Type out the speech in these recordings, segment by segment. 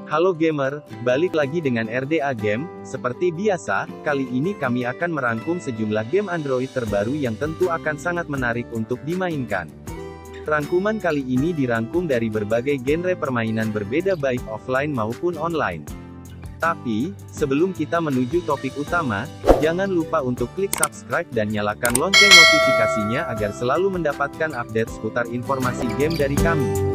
Halo gamer, balik lagi dengan RDA Game. Seperti biasa, kali ini kami akan merangkum sejumlah game Android terbaru yang tentu akan sangat menarik untuk dimainkan. Rangkuman kali ini dirangkum dari berbagai genre permainan berbeda baik offline maupun online. Tapi, sebelum kita menuju topik utama, jangan lupa untuk klik subscribe dan nyalakan lonceng notifikasinya agar selalu mendapatkan update seputar informasi game dari kami.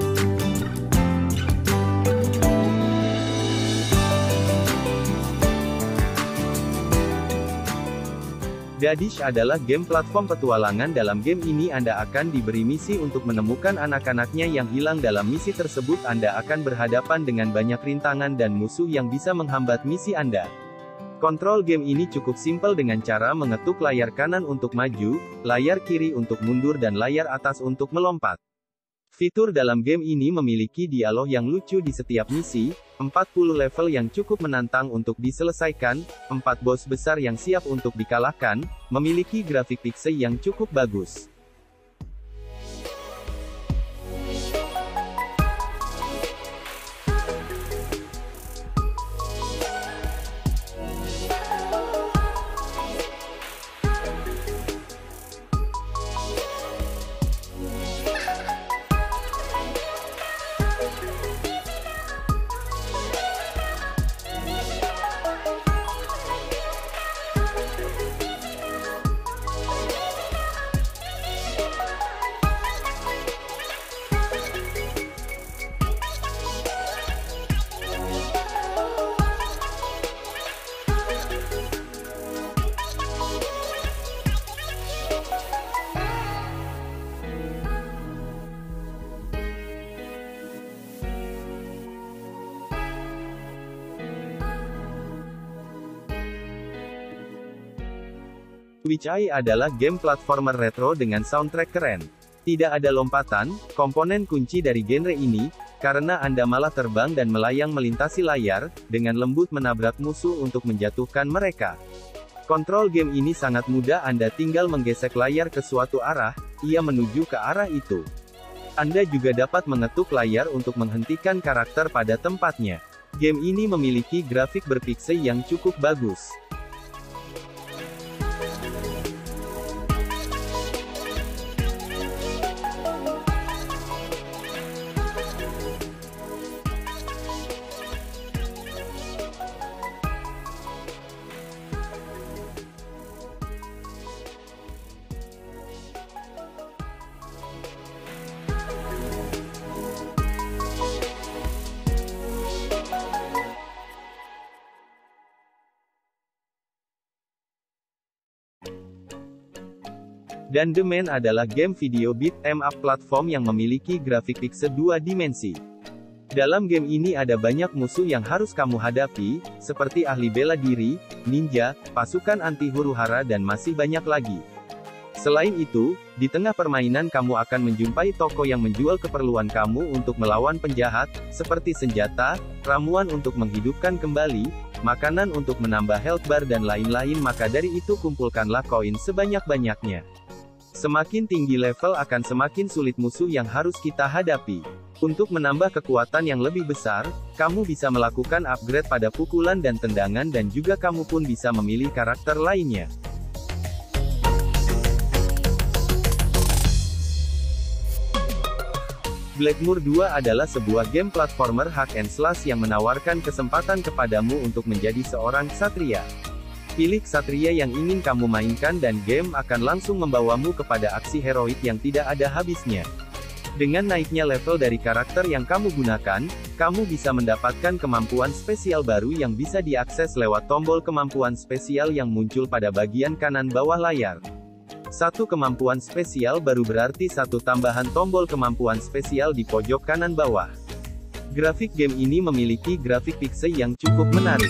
Gadish adalah game platform petualangan. Dalam game ini Anda akan diberi misi untuk menemukan anak-anaknya yang hilang. Dalam misi tersebut Anda akan berhadapan dengan banyak rintangan dan musuh yang bisa menghambat misi Anda. Kontrol game ini cukup simpel dengan cara mengetuk layar kanan untuk maju, layar kiri untuk mundur dan layar atas untuk melompat. Fitur dalam game ini memiliki dialog yang lucu di setiap misi, 40 level yang cukup menantang untuk diselesaikan, 4 bos besar yang siap untuk dikalahkan, memiliki grafik pixel yang cukup bagus. Witch Eye adalah game platformer retro dengan soundtrack keren. Tidak ada lompatan, komponen kunci dari genre ini, karena Anda malah terbang dan melayang melintasi layar, dengan lembut menabrak musuh untuk menjatuhkan mereka. Kontrol game ini sangat mudah. Anda tinggal menggesek layar ke suatu arah, ia menuju ke arah itu. Anda juga dapat mengetuk layar untuk menghentikan karakter pada tempatnya. Game ini memiliki grafik berpixel yang cukup bagus. Dan The Man adalah game video beat 'em up platform yang memiliki grafik pixel 2 dimensi. Dalam game ini ada banyak musuh yang harus kamu hadapi, seperti ahli bela diri, ninja, pasukan anti huru-hara dan masih banyak lagi. Selain itu, di tengah permainan kamu akan menjumpai toko yang menjual keperluan kamu untuk melawan penjahat, seperti senjata, ramuan untuk menghidupkan kembali, makanan untuk menambah health bar dan lain-lain. Maka dari itu kumpulkanlah koin sebanyak-banyaknya. Semakin tinggi level akan semakin sulit musuh yang harus kita hadapi. Untuk menambah kekuatan yang lebih besar, kamu bisa melakukan upgrade pada pukulan dan tendangan dan juga kamu pun bisa memilih karakter lainnya. Blackmoor 2 adalah sebuah game platformer hack and slash yang menawarkan kesempatan kepadamu untuk menjadi seorang ksatria. Pilih ksatria yang ingin kamu mainkan dan game akan langsung membawamu kepada aksi heroik yang tidak ada habisnya. Dengan naiknya level dari karakter yang kamu gunakan, kamu bisa mendapatkan kemampuan spesial baru yang bisa diakses lewat tombol kemampuan spesial yang muncul pada bagian kanan bawah layar. Satu kemampuan spesial baru berarti satu tambahan tombol kemampuan spesial di pojok kanan bawah. Grafik game ini memiliki grafik pixel yang cukup menarik.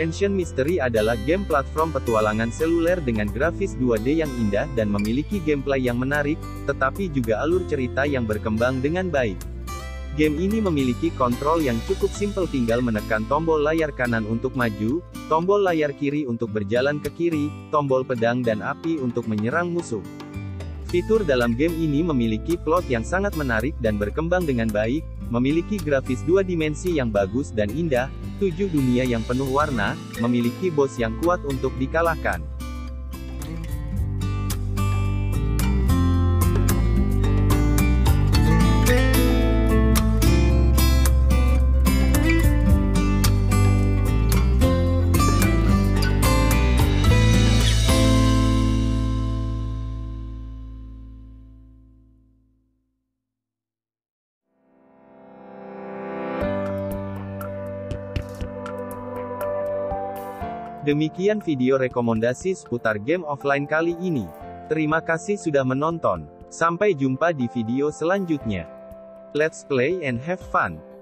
Ancient Mystery adalah game platform petualangan seluler dengan grafis 2D yang indah dan memiliki gameplay yang menarik, tetapi juga alur cerita yang berkembang dengan baik. Game ini memiliki kontrol yang cukup simpel, tinggal menekan tombol layar kanan untuk maju, tombol layar kiri untuk berjalan ke kiri, tombol pedang dan api untuk menyerang musuh. Fitur dalam game ini memiliki plot yang sangat menarik dan berkembang dengan baik, memiliki grafis 2 dimensi yang bagus dan indah, 7 dunia yang penuh warna, memiliki bos yang kuat untuk dikalahkan. Demikian video rekomendasi seputar game offline kali ini. Terima kasih sudah menonton. Sampai jumpa di video selanjutnya. Let's play and have fun.